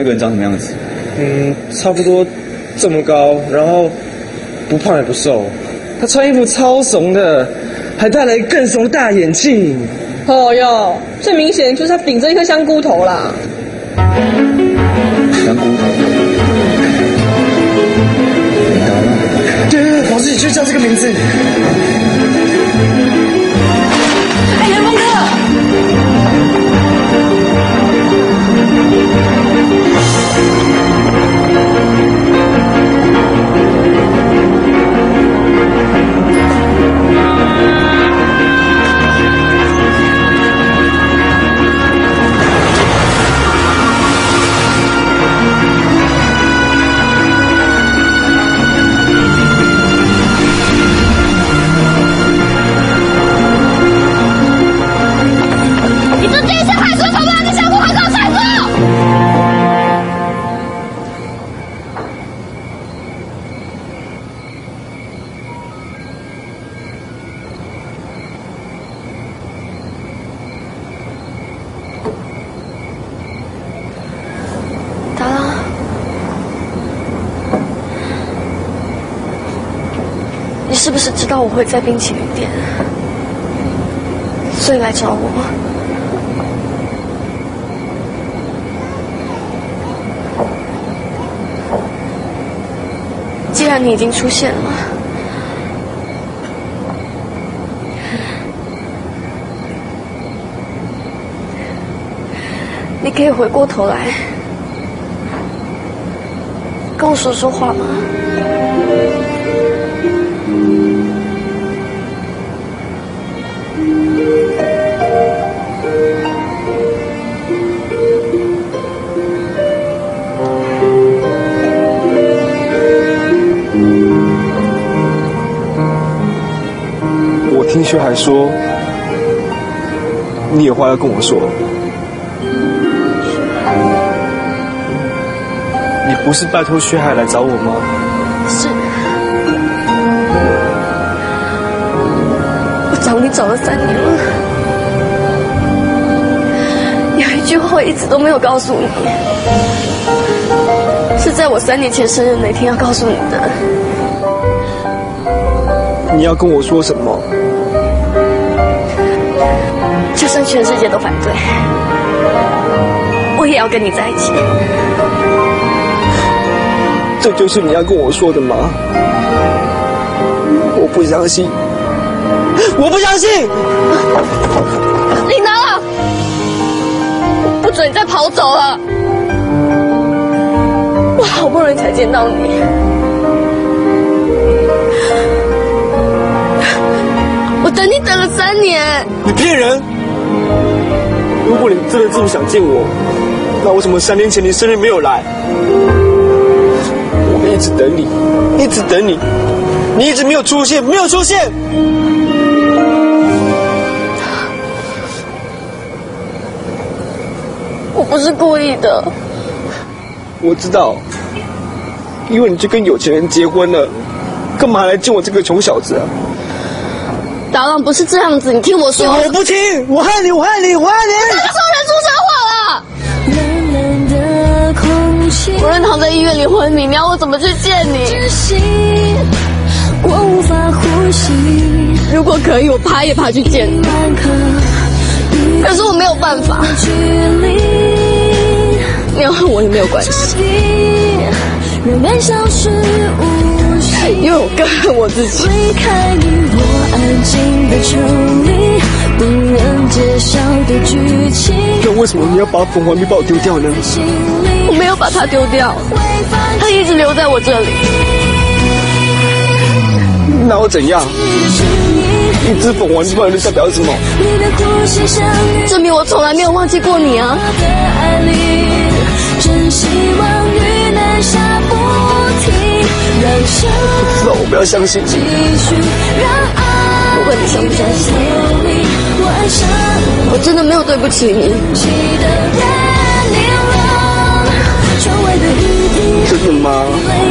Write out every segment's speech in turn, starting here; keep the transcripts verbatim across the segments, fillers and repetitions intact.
那个人长什么样子？ 嗯，差不多这么高，然后不胖也不瘦。他穿衣服超怂的，还戴了一个更怂的大眼镜。 哦哟，最明显就是他顶着一颗香菇头啦。 香菇头。 对对对，老师，你就叫这个名字。 哎，元峰哥。 你是不是知道我会在冰淇淋店，所以来找我？既然你已经出现了，你可以回过头来跟我说说话吗？ 听薛海说，你有话要跟我说。你不是拜托薛海来找我吗？ 是。我找你找了三年了，有一句话我一直都没有告诉你，是在我三年前生日那天要告诉你的。 你要跟我说什么？ 就算全世界都反对，我也要跟你在一起。 这就是你要跟我说的吗？我不相信，我不相信！ 琳达，不准你再跑走了！我好不容易才见到你，我等你等了三年。 你骗人！如果你真的这么想见我，那为什么三年前你生日没有来？我一直等你，一直等你，你一直没有出现，没有出现。 我不是故意的。 我知道，因为你就跟有钱人结婚了，干嘛来见我这个穷小子啊？ 达朗不是这样子，你听我说。 我不听，我害你，我害你，我害你！ 你不要说人出车祸了。无论躺在医院里昏迷，你要我怎么去见你？我无法呼吸。如果可以，我爬也爬去见你。可是我没有办法。你要恨我也没有关系，因为我更恨我自己。 那为什么你要把凤凰蜜把我丢掉呢？ 我没有把它丢掉，它一直留在我这里。 那我怎样？一只凤凰蜜到底代表什么？ 证明我从来没有忘记过你啊！ 我知道我不要相信你。 不管你相不相信，我真的没有对不起你。 真的吗？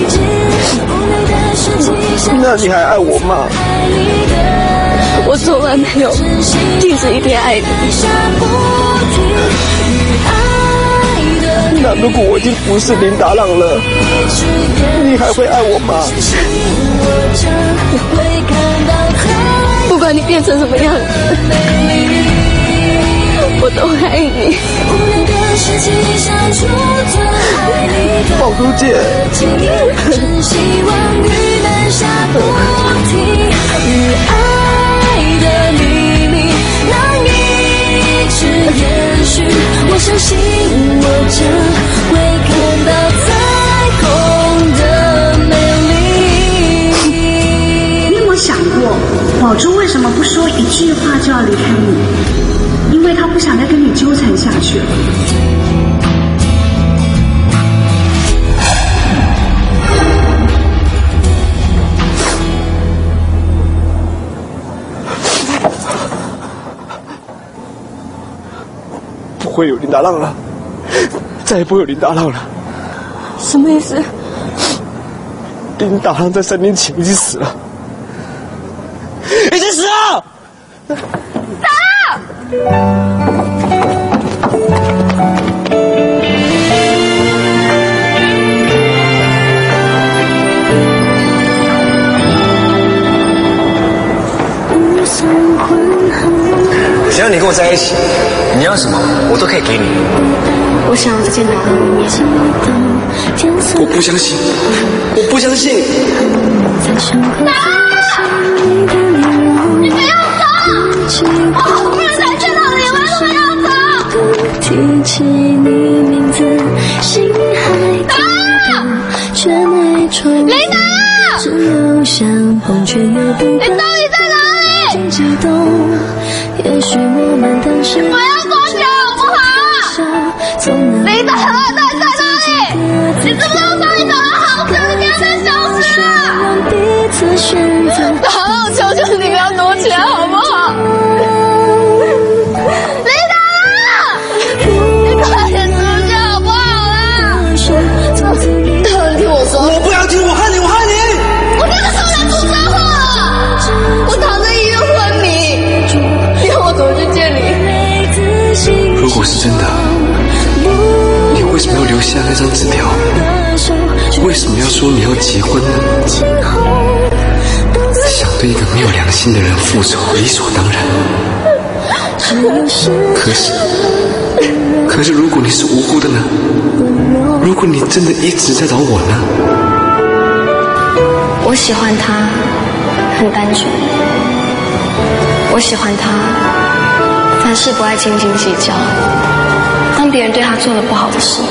那你还爱我吗？ 我从来没有停止一天爱你。 那如果我已经不是林达浪了，你还会爱我吗？ 不管你变成什么样子，我都爱你。 宝珠姐， 我相信我将会看到彩虹的美丽。 你有没有想过，宝珠为什么不说一句话就要离开你？因为他不想再跟你纠缠下去了。 不会有林达浪了，再也不会有林达浪了。 什么意思？ 林达浪在三年前已经死了，已经死了。 打！ 只要你跟我在一起，你要什么我都可以给你。 我想要见到你。 我不相信，我不相信。 打！你不要走！我好不容易才见到你，为什么要走？提起你名字，心还跳动，却没冲动。林达！只有相逢，却又不敢。你到底在哪里？激动，也许我们当时不要多想好不好？林达，他在哪里？你知不知道当你找到好车，你不要再消失了。达浪，求求你不要躲起来好不好？林达，你快点出去好不好啦？听我说， 我不要听，我害你，我害你。 我那个时候来出车祸了，我躺在医院昏迷，你让我怎么去见你？ 如果是真的，你为什么要留下那张纸条？为什么要说你要结婚呢？想对一个没有良心的人复仇，理所当然。可是，可是如果你是无辜的呢？如果你真的一直在找我呢？ 我喜欢他，很单纯。我喜欢他，凡事不爱斤斤计较。当别人对他做了不好的事，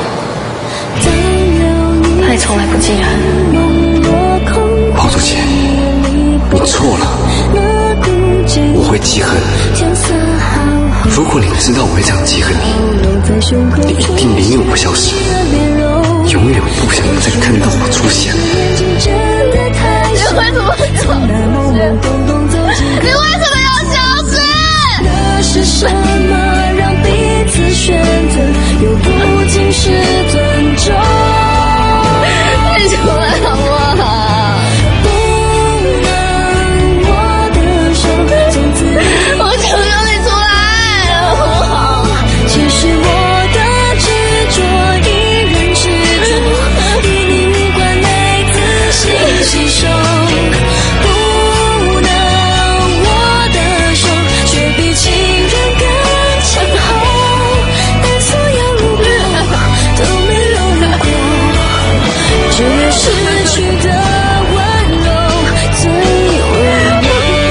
他也从来不记恨。 宝珠姐，你错了，我会记恨。如果你知道我会这样记恨你，你一定宁愿我消失，永远不想再看到我出现。 你为什么要消失？你为什么要消失？那是什么让彼此选择，又不仅是尊重？你出来好不好？不能握的手，从此我求求你出来好不好？其实我的执着依然执着，与你无关内自行吸收。不能握的手，却比情人更深厚。但所有如果都没有如果，只有失去的温柔最温柔。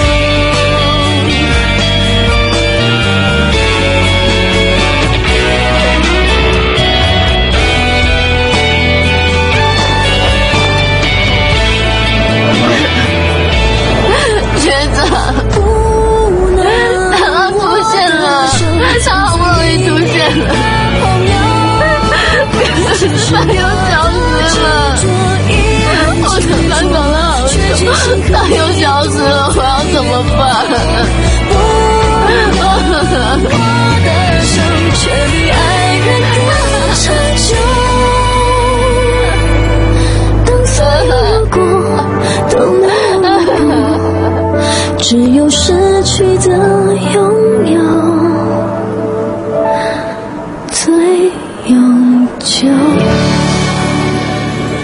学长，他出现了，他好不容易出现了，可是他又消失了。我等他等了好久，他又消失了，我要怎么办？我的手却比爱人更长久。当所有如果都没有，只有失去的拥有最永久。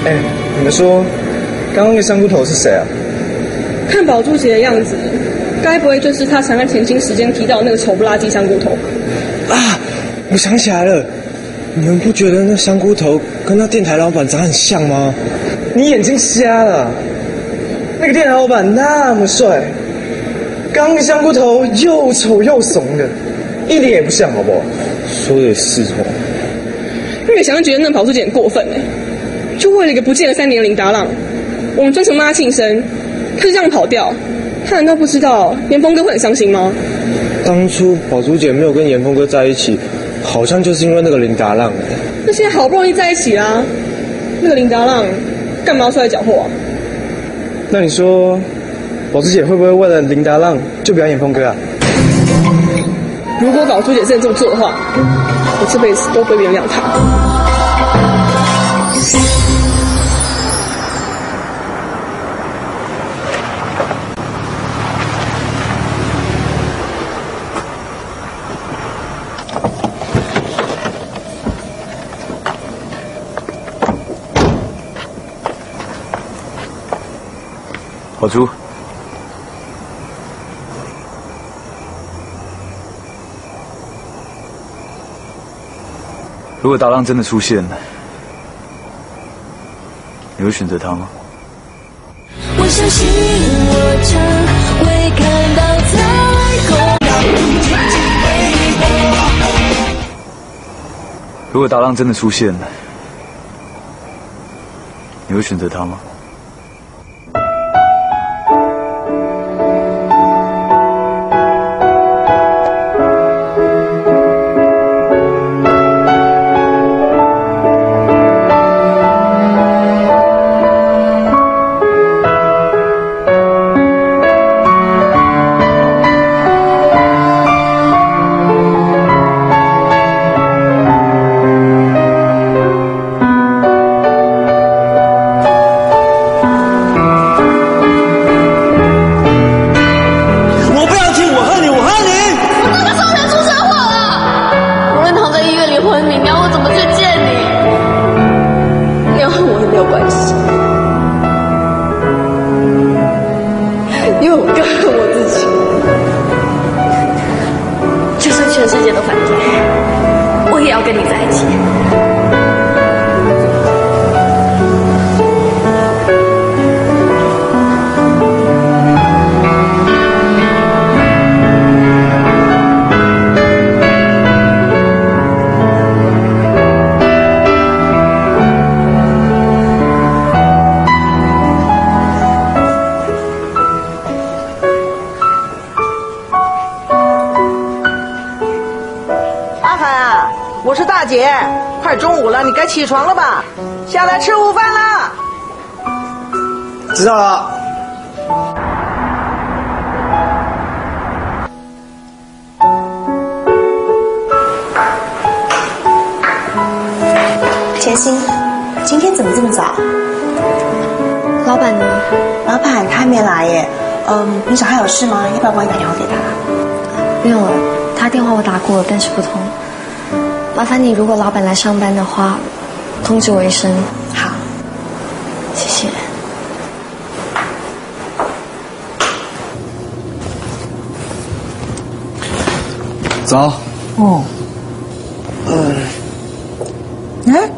哎，你们说，刚刚那个香菇头是谁啊？ 看宝珠姐的样子，该不会就是她常在甜心时间提到的那个丑不拉几香菇头？ 啊，我想起来了，你们不觉得那香菇头跟那电台老板长很像吗？你眼睛瞎了？那个电台老板那么帅，刚刚香菇头又丑又怂的，一点也不像，好不好？说的也是哦。 那个想要觉得那宝珠姐很过分哎，就为了一个不见了三年的林达浪，我们专程帮他庆生，他就这样跑掉，他难道不知道严峰哥会很伤心吗？ 当初宝珠姐没有跟严峰哥在一起，好像就是因为那个林达浪。 那现在好不容易在一起啦，那个林达浪干嘛要出来搅和啊？ 那你说，宝珠姐会不会为了林达浪就表演严峰哥啊？ 如果宝珠姐真的这么做的话，我这辈子都不会原谅她。 宝珠，如果达浪真的出现，你会选择他吗？ 我相信我将会看到彩虹。 如果达浪真的出现，你会选择他吗？ 你该起床了吧？下来吃午饭了。 知道了。 甜心，今天怎么这么早？ 老板呢？ 老板他还没来耶。嗯，你找他有事吗？要不要帮你打电话给他？ 不用了，他电话我打过了，但是不通。麻烦你，如果老板来上班的话，通知我一声。 好， 谢谢。 早。 哦。 嗯。 哎，